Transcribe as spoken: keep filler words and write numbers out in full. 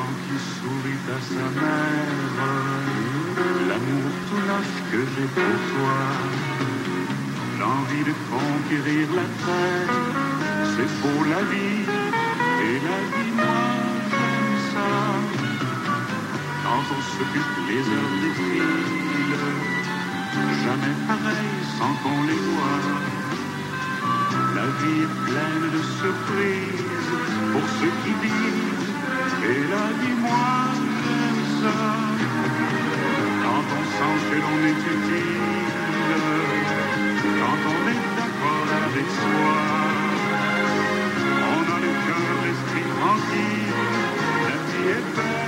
L'enfant qui sourit à sa mère, l'amour tout neuf que j'ai pour toi. L'envie de conquérir la terre, c'est beau la vie, et la vie, moi, j'aime ça. Quand on s'occupe les heures défilent, jamais pareil sans qu'on les voit. La vie est pleine de surprises pour ceux qui vivent, et la vie, moi, j'aime ça. Quand on sent que l'on est utile, quand on est d'accord avec soi, on a le cœur, l'esprit tranquille, la vie est belle.